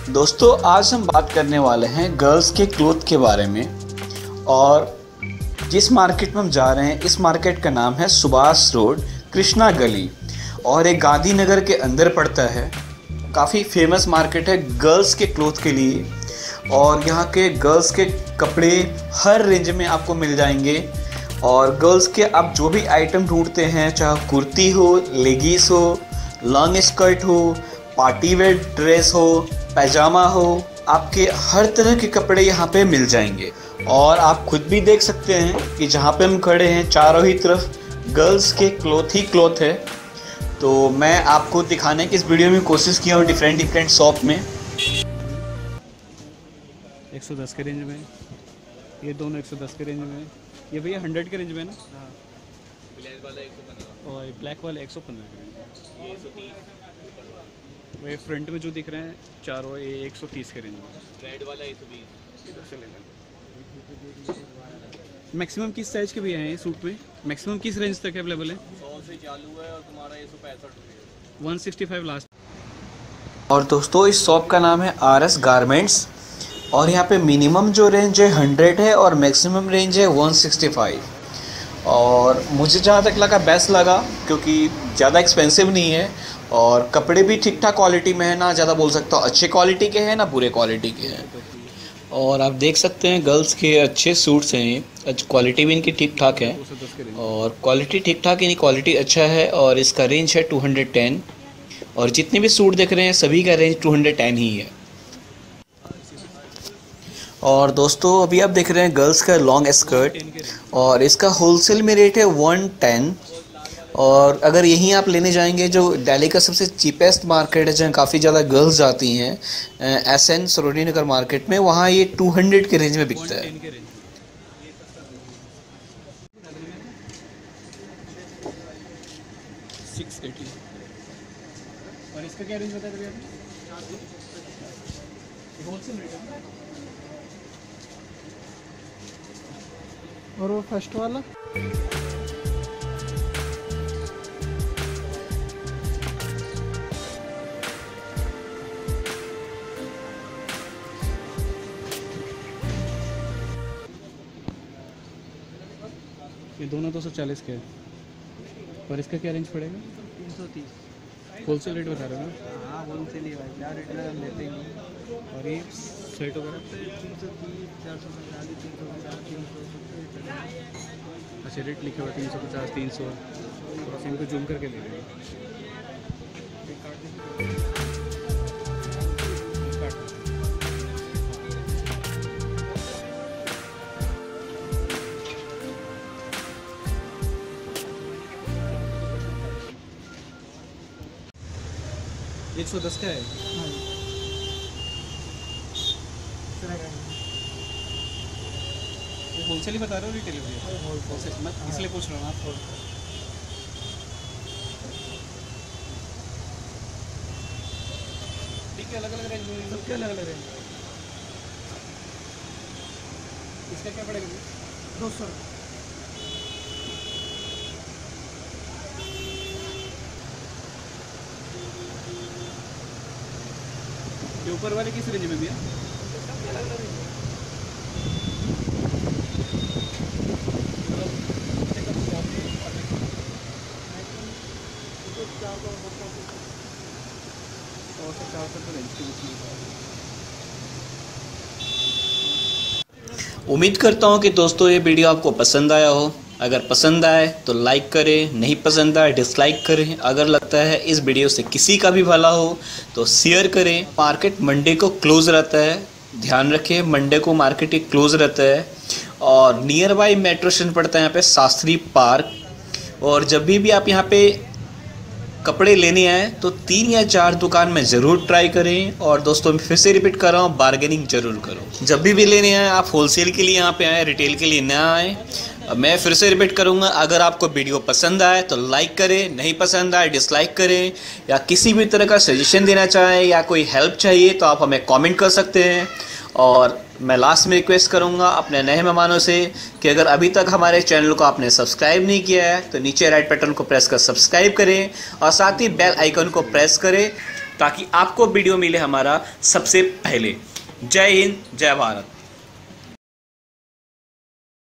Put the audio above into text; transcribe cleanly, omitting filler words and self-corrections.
दोस्तों आज हम बात करने वाले हैं गर्ल्स के क्लोथ के बारे में। और जिस मार्केट में हम जा रहे हैं इस मार्केट का नाम है सुभाष रोड कृष्णा गली और एक गांधीनगर के अंदर पड़ता है। काफ़ी फेमस मार्केट है गर्ल्स के क्लोथ के लिए और यहाँ के गर्ल्स के कपड़े हर रेंज में आपको मिल जाएंगे। और गर्ल्स के आप जो भी आइटम ढूंढते हैं, चाहे कुर्ती हो, लेगीस हो, लॉन्ग स्कर्ट हो, पार्टी वेयर ड्रेस हो, पैजामा हो, आपके हर तरह के कपड़े यहाँ पे मिल जाएंगे। और आप खुद भी देख सकते हैं कि जहाँ पे हम खड़े हैं चारों ही तरफ गर्ल्स के क्लोथ ही क्लोथ है। तो मैं आपको दिखाने की इस वीडियो में कोशिश किया हूँ डिफरेंट शॉप में। 110 के रेंज में, ये दोनों 110 के रेंज में, ये भैया 100 के रेंज में ना। हाँ, ब्लैक वाला 115 और ब्लैक वाला 115 के रेंज, ये 130। वो फ्रंट में जो दिख रहे हैं चारों ये 130 के रेंज में, रेड वाला 120। इधर से लेना। मैक्सिमम किस साइज के भी हैं सूट में? मैक्सिमम किस रेंज तक अवेलेबल है? 100 से चालू है और तुम्हारा 165 रुपये, 165 लास्ट। और दोस्तों इस शॉप का नाम है RS गारमेंट्स और यहाँ पे मिनिमम जो रेंज है 100 है और मैक्सिमम रेंज है 165। और मुझे जहाँ तक लगा बेस्ट लगा क्योंकि ज़्यादा एक्सपेंसिव नहीं है और कपड़े भी ठीक ठाक क्वालिटी में है, ना ज़्यादा बोल सकता हूँ अच्छे क्वालिटी के हैं ना बुरे क्वालिटी के हैं। और आप देख सकते हैं गर्ल्स के अच्छे सूट्स हैं, क्वालिटी भी इनकी ठीक ठाक है और क्वालिटी ठीक ठाक इनकी क्वालिटी अच्छा है। और इसका रेंज है 210 और जितने भी सूट देख रहे हैं सभी का रेंज 210 ही है। और दोस्तों अभी आप देख रहे हैं गर्ल्स का लॉन्ग स्कर्ट और इसका होलसेल में रेट है 110। और अगर यहीं आप लेने जाएंगे जो दिल्ली का सबसे चीपेस्ट मार्केट है जहाँ काफ़ी ज़्यादा गर्ल्स जाती हैं, SN सरोजिनी नगर मार्केट में, वहाँ ये 200 के रेंज में बिकता है। और इसका क्या रेंज बता रहे हैं? होलसेल रेट है। और वो फर्स्ट वाला ये दोनों 240 के हैं। और इसका क्या रेंज पड़ेगा? 330 होलसेल रेट बता रहे हो ना? हाँ होलसेल ही भाई, क्या रेट में हम लेते हैं। और ये सेट वगैरह 330, 450, 350, 300। अच्छा रेट लिखे हुआ 350, 300। थोड़ा सा इनको जूम करके ले लेंगे। ये 110 का है। ये होलसेल ही बता रहे हो रिटेल भैया? होलसेल मैं इसलिए पूछ रहा हूँ आप। ठीक है, अलग अलग रेंज में सबके अलग अलग रेंज। इसका क्या पड़ेगा? 200। ये ऊपर वाले किस रेंज में भैया? उम्मीद करता हूँ कि दोस्तों ये वीडियो आपको पसंद आया हो। अगर पसंद आए तो लाइक करें, नहीं पसंद आए डिसलाइक करें। अगर लगता है इस वीडियो से किसी का भी भला हो तो शेयर करें। मार्केट मंडे को क्लोज़ रहता है, ध्यान रखें मंडे को मार्केट क्लोज़ रहता है। और नियर बाई मेट्रो स्टेशन पड़ता है यहाँ पे शास्त्री पार्क। और जब भी आप यहाँ पे कपड़े लेने आए तो 3 या 4 दुकान में ज़रूर ट्राई करें। और दोस्तों मैं फिर से रिपीट कर रहा हूँ, बार्गेनिंग ज़रूर करो। जब भी लेने आए आप होलसेल के लिए यहाँ पे आए, रिटेल के लिए ना आए। मैं फिर से रिपीट करूँगा, अगर आपको वीडियो पसंद आए तो लाइक करें, नहीं पसंद आए डिसलाइक करें। या किसी भी तरह का सजेशन देना चाहें या कोई हेल्प चाहिए तो आप हमें कमेंट कर सकते हैं। और मैं लास्ट में रिक्वेस्ट करूंगा अपने नए मेहमानों से कि अगर अभी तक हमारे चैनल को आपने सब्सक्राइब नहीं किया है तो नीचे राइट बटन को प्रेस कर सब्सक्राइब करें और साथ ही बेल आइकन को प्रेस करें ताकि आपको वीडियो मिले हमारा सबसे पहले। जय हिंद, जय भारत।